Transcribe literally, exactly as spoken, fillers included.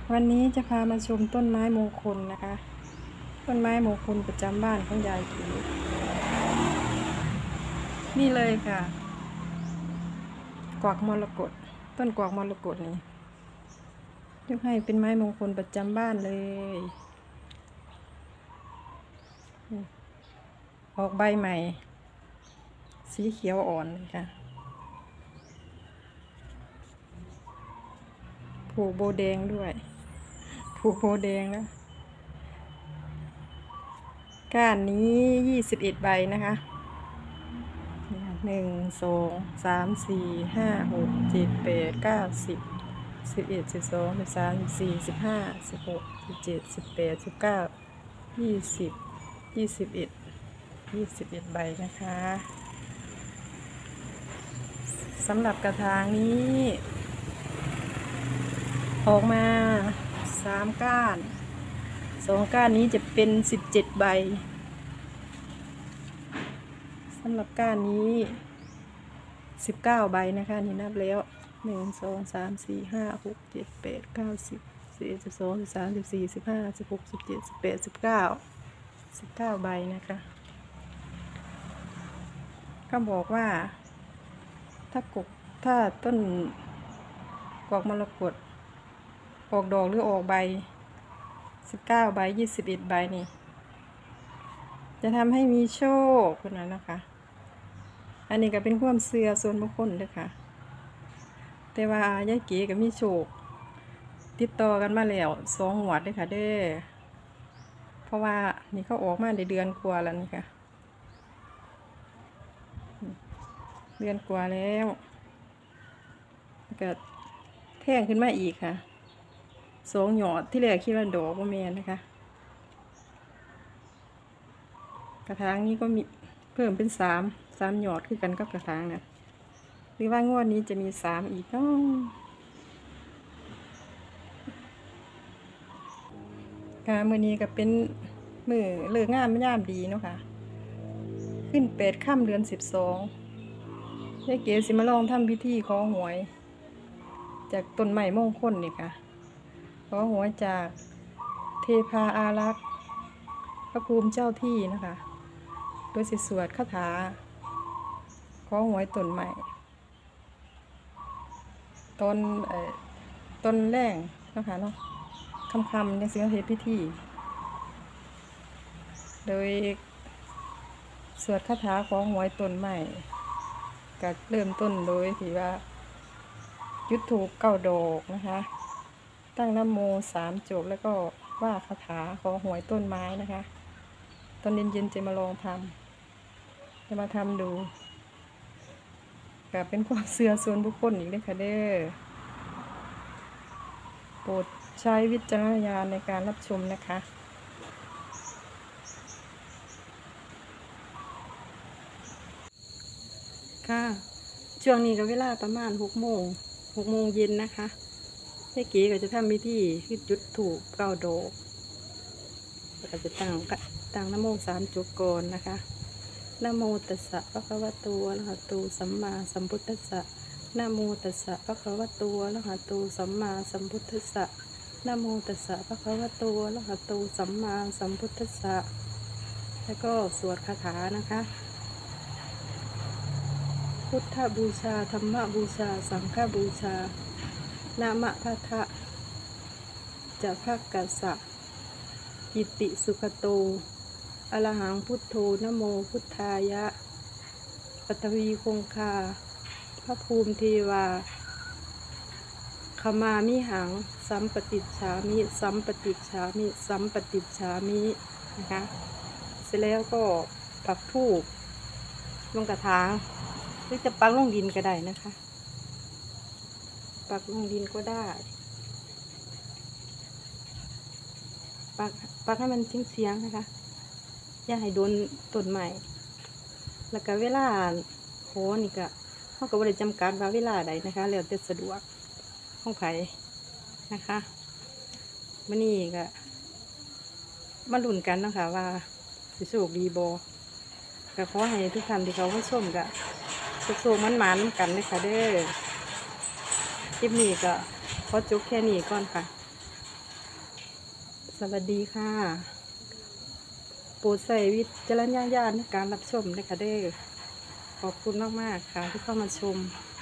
วันนี้จะพามาชมต้นไม้มงคลนะคะ ต้นไม้มงคลประจำบ้านของยายกีนี่เลยค่ะกวักมรกตต้นกวักมรกตนี่ยกให้เป็นไม้มงคลประจำบ้านเลยออกใบใหม่สีเขียวอ่อนเลยค่ะผูกโบแดงด้วยผูกโบแดงแล้วก้านนี้ยี่สิบเอ็ดใบนะคะหนึ่งสองสามสี่ห้าหกเจ็ดแปดเก้าสิบสิบเอ็ดสิบสองสิบสามสิบสี่สิบห้าสิบหกสิบเจ็ดสิบแปดสิบเก้ายี่สิบยี่สิบเอ็ดยี่สิบเอ็ดใบนะคะสำหรับกระถางนี้ออกมาสามก้านสองก้านนี้จะเป็นสิบเจ็ดใบสำหรับก้านนี้สิบเก้าใบนะคะนี่นับแล้วหนึ่งสองสามสี่ห้าหกเจ็ดแปดเก้าสิบสิบเอ็ดสิบสองสิบสามสิบสี่สิบห้าสิบหกสิบเจ็ดสิบแปดสิบเก้าสิบเก้าใบนะคะก็บอกว่าถ้ากกถ้าต้นกอกมรกตออกดอกหรือออกใบสิบเก้าใบยี่สิบเอ็ดใบนี่จะทำให้มีโชคคนนั้นนะคะอันนี้ก็เป็นความเชื่อส่วนบุคคลเลยค่ะแต่ว่ายายเก๋ก็มีโชคติดต่อกันมาแล้วสองหวดเลยค่ะเด้อเพราะว่านี่เขาออกมาในเดือนกว่าแล้วนี่ค่ะเดือนกว่าแล้วก็แท่งขึ้นมาอีกค่ะสองหยอดที่แรกคิดว่าดอกว่าแมนนะคะกระถางนี้ก็มีเพิ่มเป็นสามสามหยอดคือกันกับกระถางนะหรือว่างวดนี้จะมีสามอีกเนาะค่ะมือนี้ก็เป็นมือเลิกงามย่ามดีเนาะค่ะขึ้นเป็ดค่ำเดือนสิบสองยายเก๋สิมาลองทำพิธีขอหวยจากต้นไม้มงคลนี่ค่ะขอหวยจากเทพาอารักษ์พระภูมิเจ้าที่นะคะโดยสิสวดคาถาขอหวยต้นใหม่ต้นเอ่อต้นแรงนะคะเนาะคำคำในสิ่งเหตุพิธีโดยสวดคาถาขอหวยต้นใหม่ก็เริ่มต้นโดยที่ว่ายุดถูกเก้าดอกนะคะตั้งนะโมสามจบแล้วก็ว่าคาถาขอหวยต้นไม้นะคะตอนเย็นๆจะมาลองทำจะมาทำดูก็เป็นความเชื่อส่วนบุคคลอีกเลยค่ะเด้อโปรดใช้วิจารณญาณในการรับชมนะคะค่ะช่วงนี้ก็เวลาประมาณหกโมงหกโมงเย็นนะคะยายเก๋ก็จะทำพิธีคือจุดธูปเก้าดอกแล้วก็จะตั้งตั้งนะโมสามจบก่อนนะคะนะโมตัสสะภะคะวะโตอะระหะโตสัมมาสัมพุทธัสสะนะโมตัสสะภะคะวะโตอะระหะโตสัมมาสัมพุทธัสสะนะโมตัสสะภะคะวะโตอะระหะโตสัมมาสัมพุทธัสสะแล้วก็สวดคาถานะคะพุทธบูชาธรรมบูชาสังฆบูชานามะพะทะจะภะกัสสะอิติสุขโตอรหังพุทโธนะโมพุทธายะปฐวีคงคาพระภูมิเทวาขมามิหังสัมปติฉามิสัมปติฉามิสัมปติฉามินะคะเสร็จแล้วก็ปักธูปลงกระถางหรือจะปักลงดินก็ได้นะคะปักลงดินก็ได้ปักปักให้มันเฉียงๆนะคะอย่าให้โดนต้นใหม่แล้วก็เวลาโหนี่ก็เขาก็บริจำกัดว่าเวลาใดนะคะแล้วแต่สะดวกของไผนะคะมื่อนี้ก็มาลุ้นกันนะคะว่าสิโชคดีบ่ก็ขอให้ทุกท่านที่เขาเข้าชมก็สุขๆมันหมานๆกันเลยค่ะเด้อคลิปนี้ก็ขอจบแค่นี้ก่อนค่ะสวัสดีค่ะโปรดใส่วิจารณญาณในการรับชมนะคะเด้อขอบคุณมากๆค่ะที่เข้ามาชม